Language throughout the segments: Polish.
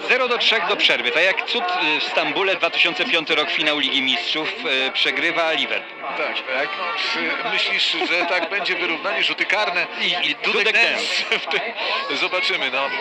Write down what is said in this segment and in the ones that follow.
0-3 do przerwy. Tak jak cud w Stambule 2005 rok, finał Ligi Mistrzów, przegrywa Liverpool. Tak. No, czy myślisz, że tak będzie wyrównanie, rzuty karne I Dudek Dance. Zobaczymy. No.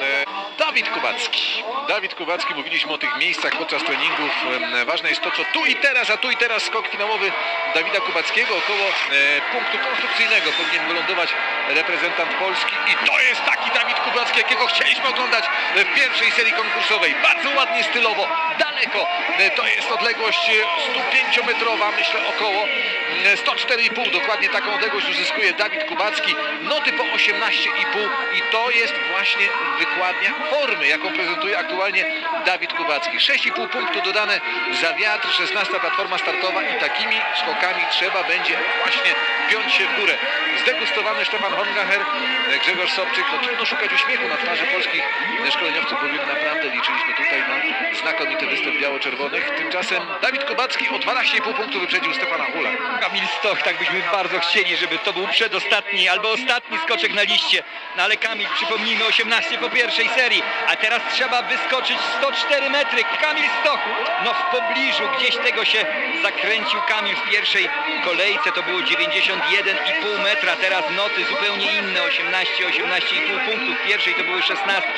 Dawid Kubacki, mówiliśmy o tych miejscach podczas treningów. Ważne jest to, co tu i teraz, a tu i teraz skok finałowy Dawida Kubackiego. Około punktu konstrukcyjnego powinien wylądować reprezentant Polski. I to jest taki Dawid Kubacki, jakiego chcieliśmy oglądać w pierwszej serii konkursowej. Bardzo ładnie, stylowo, daleko. To jest odległość 105-metrowa, myślę około 104,5. Dokładnie taką odległość uzyskuje Dawid Kubacki. Noty po 18,5 i to jest właśnie wykładnia formy, jaką prezentuje aktualnie Dawid Kubacki. 6,5 punktu dodane za wiatr, 16 platforma startowa i takimi skokami trzeba będzie właśnie piąć się w górę. Zdegustowany Stefan Hongacher, Grzegorz Sobczyk. No, trudno szukać uśmiechu na twarzy polskich szkoleniowców, bowiem naprawdę liczyliśmy tutaj na znakomity występ biało-czerwonych. Tymczasem Dawid Kubacki o 12,5 punktu wyprzedził Stefana Hula. Kamil Stoch, tak byśmy bardzo chcieli, żeby to był przedostatni albo ostatni skoczek na liście. No ale Kamil, przypomnijmy, 18 po pierwszej serii, a teraz trzeba wyskoczyć 104 metry. Kamil Stoch, no w pobliżu gdzieś tego się zakręcił Kamil w pierwszej kolejce, to było 91,5 metra, teraz noty zupełnie inne, 18,5 punktów, w pierwszej to były 16,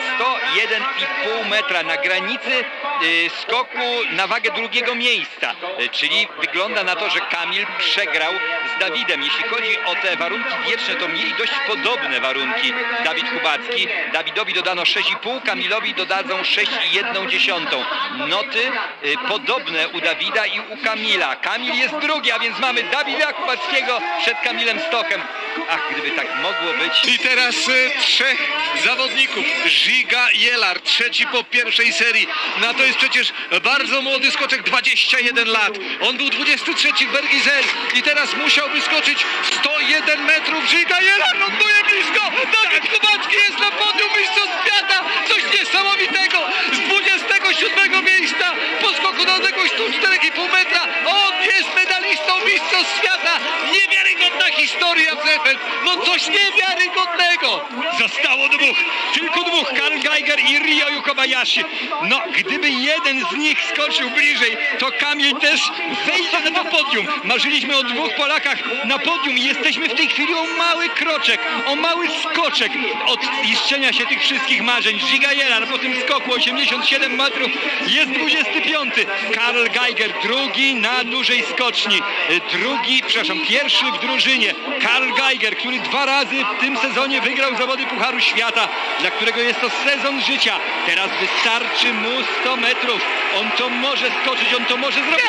101,5 metra na granicy skoku na wagę drugiego miejsca, czyli wygląda na to, że Kamil przegrał z Dawidem. Jeśli chodzi o te warunki wieczne, to mieli dość podobne warunki Dawid Kubacki. Dawidowi dodano 6,5, Kamilowi dodadzą 6,1. Noty podobne u Dawida i u Kamila. Kamil jest drugi, a więc mamy Dawida Kubackiego przed Kamilem Stochem. Ach, gdyby tak mogło być. I teraz trzech zawodników. Žiga Jelar, trzeci po pierwszej serii. No to jest przecież bardzo młody skoczek, 21 lat. On był 23 w Bergizell i teraz musiałby skoczyć 101 metrów. Žiga Jelar ląduje blisko. Dawid Kubacki jest na podium mistrzostw świata. Coś niesamowitego. Z 27 miejsca po skoku na odległość 104,5 metra. On jest medalistą mistrzostw świata. Niewiarygodna historia w Zefeld. No coś niewiarygodnego. Zostało dwóch, tylko dwóch, Karl Geiger i Ryoyu Kobayashi. No, gdyby jeden z nich skoczył bliżej, to Kamil też wejdzie na to podium. Marzyliśmy o dwóch Polakach na podium i jesteśmy w tej chwili o mały kroczek, o mały skoczek od ziszczenia się tych wszystkich marzeń. Žiga Jelar po tym skoku 87 metrów jest 25. Karl Geiger drugi na dużej skoczni. Pierwszy w drużynie. Karl Geiger, który 2 razy w tym sezonie wygrał zawody Pucharu Świata, dla którego jest to sezon życia. Teraz wystarczy mu 100 metrów. On to może skoczyć, on to może zrobić.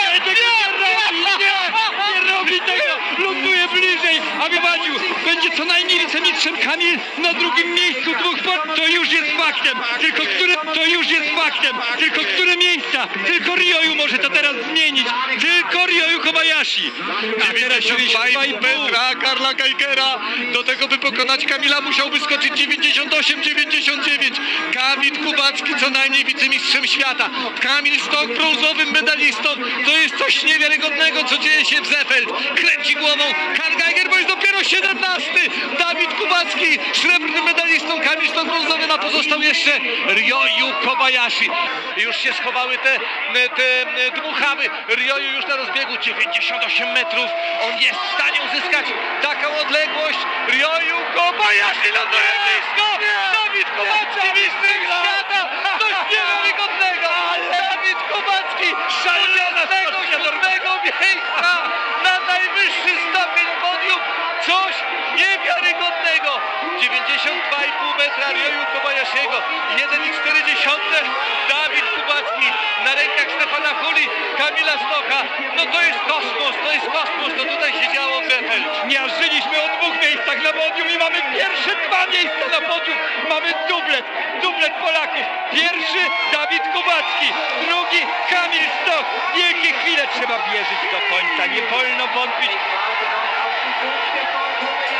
Nie robi tego! Ląduje bliżej, a wywadził. Będzie co najmniej wicemistrzem. Kamil na drugim miejscu. To już jest faktem. Tylko które miejsca? Tylko Ryoyu może to teraz zmienić. Tylko Ryoyu Kobayashi. A teraz 92,5 metra Karla Geigera. Do tego, by pokonać Kamila, musiałby skoczyć 98,99. Dawid Kubacki co najmniej wicemistrzem świata. Kamil Stoch brązowym medalistą. To jest coś niewiarygodnego, co dzieje się w Zefeld. Kręci głową Karl Geiger, bo jest dopiero 17. Dawid Kubacki srebrnym medalistą. Kamil Stoch brązowy, a pozostał jeszcze Ryoyu Kobayashi. Już się schowały te dmuchawy. Ryoyu już na rozbiegu 98 metrów. On jest w stanie uzyskać taką odległość. Ryoyu Kobayashi ląduje blisko. Dawid Kubacki mistrz świata. Coś niewiarygodnego. Dawid Kubacki szalony z tego 7. miejsca na najwyższy stopień podium. Coś niewiarygodnego. 92,5 metra Ryoyu Kobayashiego. 1,4 Dawid Kubacki na rękach Stefana Huli, Kamila Stocha. No to jest kosmos, to tutaj się działo w Zefeld. Miażdżyliśmy o 2 miejscach na podium i mamy pierwsze 2 miejsca na podium. Mamy dublet Polaków. Pierwszy Dawid Kubacki, drugi Kamil Stoch. Wielkie chwile, trzeba wierzyć do końca, nie wolno wątpić.